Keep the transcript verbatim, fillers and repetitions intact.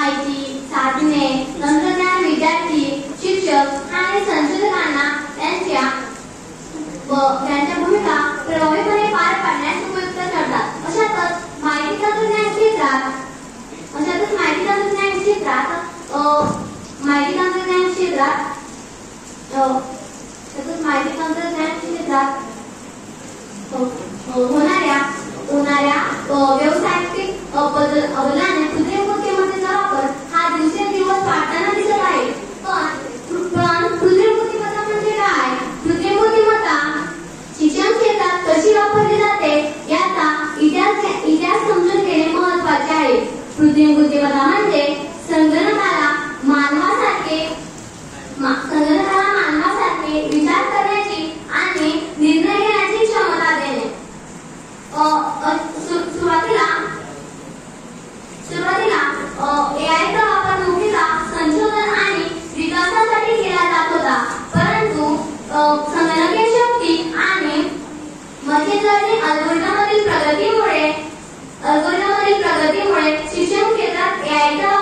माहिती, साधने, तंत्रज्ञान, विद्यार्थी, शिक्षक आणि संशोधकांना त्यांच्या व त्यांच्या भूमिका प्रभावीपणे पार पाडण्यास उपयुक्त ठरतात. अशातच माहिती तंत्रज्ञान क्षेत्रात अशातच माहिती तंत्रज्ञान क्षेत्रात माहिती तंत्रज्ञान क्षेत्रात तसंच माहिती तंत्रज्ञान क्षेत्रात होणाऱ्या होणाऱ्या व्यावसायिक बदलाने कृत्रिम बुद्धिमत्तेचा वापर हा दिवसेंदिवस वाढताना दिसत आहे. पण पण कृत्रिम बुद्धिमत्ता म्हणजे काय? कृत्रिम बुद्धिमत्ता शिक्षण क्षेत्रात कशी वापरली जाते याचा इतिहास इतिहास समजून घेणे महत्त्वाचे आहे. कृत्रिम बुद्धिमत्ता म्हणजे संगणकाला मानवासारखे संगणकाला मानवासारखे विचार करण्याची आणि निर्णय घेण्याची क्षमता देणे. सुरुवातीला सुरुवातीला एआयचा वापर मुख्यतः संशोधन आणि विकासासाठी केला जात होता. परंतु संगणकीय शक्ती आणि मशीन लर्निंग अल्गोरिदममधील प्रगतीमुळे अल्गोरिदममधील प्रगतीमुळे शिक्षण क्षेत्रात एआयचा